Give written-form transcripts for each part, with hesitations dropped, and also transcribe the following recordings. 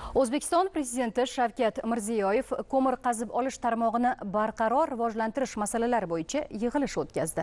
O'zbekiston Prezidenti Shavkat Mirziyoyev ko'mir qazib olish tarmog'ini barqaror rivojlantirish masalalari bo'yicha yig'ilish o'tkazdi.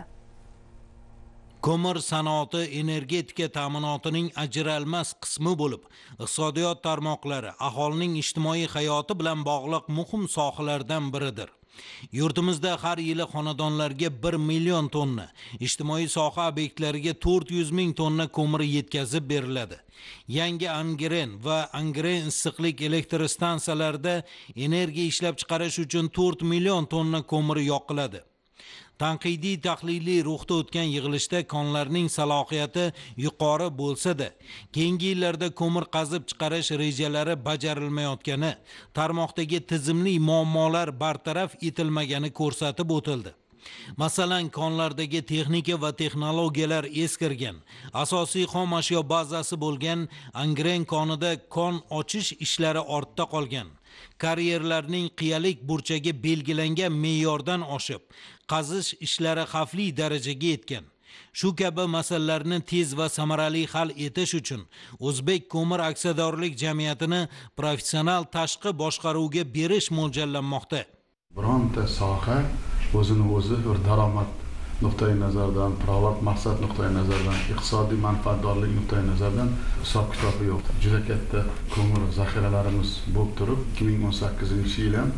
Ko'mir sanoati energetika ta'minotining ajralmas qismi bo'lib, iqtisodiyot tarmoqlari aholining ijtimoiy hayoti bilan bog'liq muhim sohalardan biridir. Yurtimizda har yili xonadonlarga 1 million tonna, ijtimoiy soha obyektlariga 400 ming tonna ko'mir yetkazib beriladi. Yangi Angren va Angren issiqlik elektr stansiyalarida energiya ishlab chiqarish uchun 4 million tonna ko'mir yoqiladi. Tanqidiy tahliliy ruhda o'tgan yig'ilishda konlarning salohiyati yuqori bo'lsa-da, keyingi yillarda ko'mir qazib chiqarish rejalari bajarilmayotgani, tarmoqdagi tizimli muammolar bartaraf etilmagani ko'rsatib o'tildi. Masalan, konlardagi texnika va texnologiyalar eskirgan. Asosiy xom ashyo bazasi bo'lgan Angren konida kon ochish ishlari ortda qolgan. Karyerlarning qiyalik burchagi belgilangan me'yordan oshib, qazish ishlari xavfli darajaga yetgan. Shu kabi masalalarni tez va samarali hal etish uchun O'zbek ko'mir aksiyadorlik jamiyatini professional tashqi boshqaruvga berish mo'ljallanmoqda. Bironta soha o'zini o'zi bir daromad nuqtai nazardan, provat maqsad nuqtai nazardan, iqtisodiy manfaatdorlik nuqtai nazardan hisob kitobi yo'q. Juda katta ko'mir zaxiralarimiz bo'lib turib, 2018-yil ham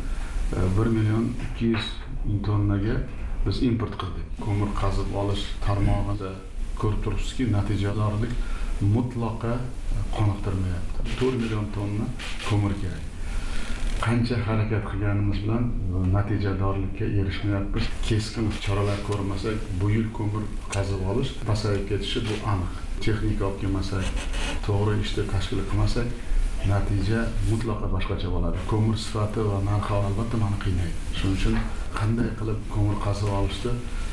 1 million 200 ming tonnaga biz import qildik. Ko'mir qazib olish tarmog'ida ko'rib turibsizki, natijadorlik mutlaqo qoniqtirmayapti. 4 million tonna ko'mir kerak. Qancha harakat qilganimiz bilan natijadorlikka erishmayapmiz. Keskin choralar ko'rmasak, bu yil ko'mir qazib olish pasayib ketishi bu aniq. Texnika olib kelmasak, to'g'ri ishni tashkil qilmasak, natija mutlaqo boshqacha bo'ladi. Ko'mir sifati va narxi albatta meni qiynaydi. Shuning uchun qanday qilib ko'mir qazib olishda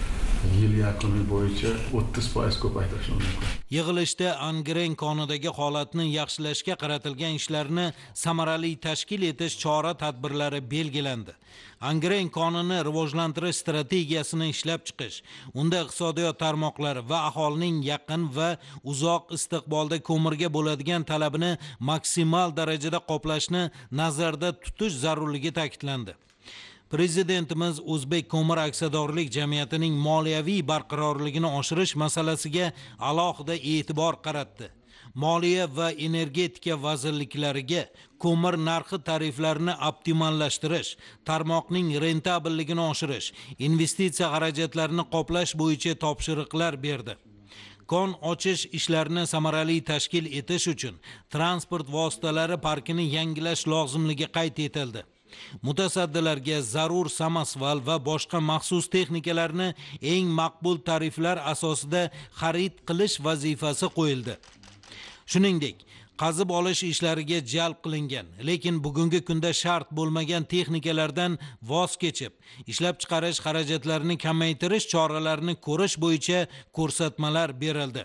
yil yakuni bo'yicha 30% ko'paytirish mumkin. Yig'ilishda Angren konidagi holatni yaxshilashga qaratilgan ishlarni samarali tashkil etish chora-tadbirlari belgilandi. Angren konini rivojlantirish strategiyasini ishlab chiqish, unda iqtisodiyot tarmoqlari va aholining yaqin va uzoq istiqbolda ko'mirga bo'ladigan talabini maksimal darajada qoplashni nazarda tutish zarurligi ta'kidlandi. Prezidentimiz O'zbek ko'mir aksiyadorlik jamiyatining moliyaviy barqarorligini oshirish masalasiga alohida e'tibor qaratdi. Moliya va energetika vazirliklariga ko'mir narxi tariflarini optimallashtirish, tarmoqning rentabelligini oshirish, investitsiya xarajatlarini qoplash bo'yicha topshiriqlar berdi. Kon ochish ishlarini samarali tashkil etish uchun transport vositalari parkini yangilash lozimligi qayd etildi. Mutasaddilarga zarur samasval va boshqa maxsus texnikalarni eng maqbul tariflar asosida xarid qilish vazifasi qo'yildi. Shuningdek, qazib olish ishlariga jalb qilingan, lekin bugungi kunda shart bo'lmagan texnikalardan voz kechib, ishlab chiqarish xarajatlarini kamaytirish choralarini ko'rish bo'yicha ko'rsatmalar berildi.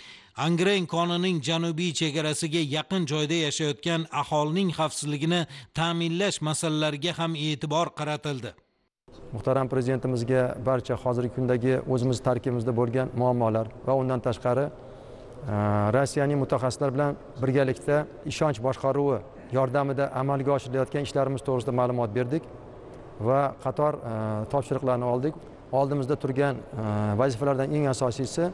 Angren konining janubiy chegarasiga yaqin joyda yashayotgan aholining xavfsizligini ta'minlash masalalariga ham e'tibor qaratildi. Muhtaram prezidentimizga barcha hozirgi kundagi o'zimiz tarkibimizda bo'lgan muammolar va undan tashqari Rossiyaning mutaxassislar bilan birgalikda ishonch boshqaruvi yordamida amalga oshirilayotgan ishlarimiz to'g'risida ma'lumot berdik va qator topshiriqlarni oldik. Oldimizda turgan vazifalardan eng asosiysi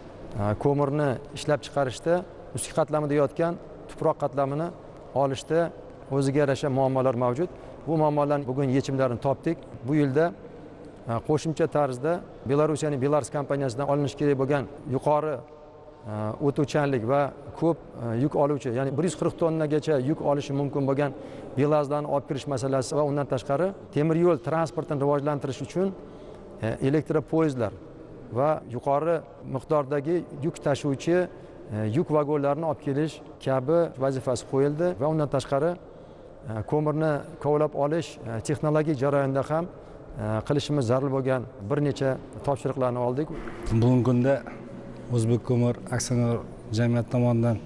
ko'mirni ishlab chiqarishda ustki qatlamida yotgan tuproq qatlamini olishda o'ziga yarasha muammolar mavjud. Bu muammolarning bugun yechimlarini topdik. Bu yilda qo'shimcha tarzda Belorussiyaning Belars kompaniyasidan olinishi kerak bo'lgan yuqori o'tuvchanlik va ko'p yuk oluvchi, ya'ni 140 tonnagacha yuk olishi mumkin bo'lgan belazlarni olib kirish masalasi va undan tashqari temir yo'l transportini rivojlantirish uchun elektropoyezdlar va yuqori miqdordagi yuk tashuvchi yuk vagonlarini olib kelish kabi vazifasi qo'yildi va undan tashqari ko'mirni kovlab olish texnologik jarayonida ham qilishimiz zarur bo'lgan bir necha topshiriqlarni oldik. Bugungi kunda O'zbek ko'mir aksioner jamiyati tomonidan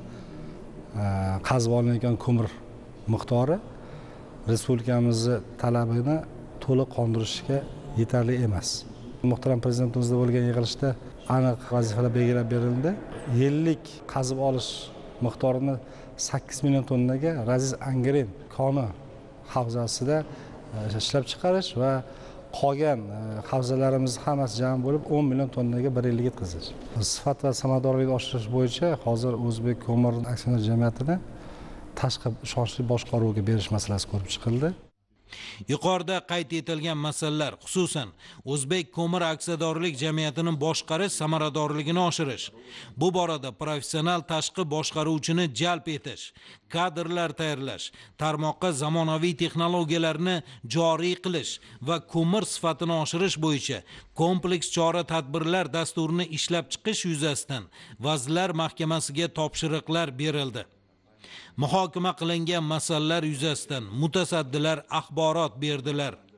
qazib olinayotgan ko'mir miqdori respublikamizning talabini to'liq qondirishga yetarli emas. Muhtaram prezidentimizda bo'lgan yig'ilishda aniq vazifalar belgilab berildi. Yillik qazib olish miqdorini 8 million tonnaga Raziz Angren koni havzasida ishlab chiqarish va qolgan havzalarimiz hammasi jam bo'lib 10 million tonnaga bir yilga yetkazish. Sifat va samaradorlikni oshirish bo'yicha hozir O'zbek ko'mir aksioner jamiyatini tashqi ishonchli boshqaruvga berish masalasi ko'rib chiqildi. Yuqorida qayd etilgan masalalar, xususan O'zbek ko'mir aksiyadorlik jamiyatining boshqarish samaradorligini oshirish, bu borada professional tashqi boshqaruvchini jalb etish, kadrlar tayyorlash, tarmoqqa zamonaviy texnologiyalarni joriy qilish va ko'mir sifatini oshirish bo'yicha kompleks chora-tadbirlar dasturini ishlab chiqish yuzasidan Vazirlar Mahkamasiga topshiriqlar berildi. Muhokama qilingan masalalar yuzasidan mutasaddilar axborot berdilar.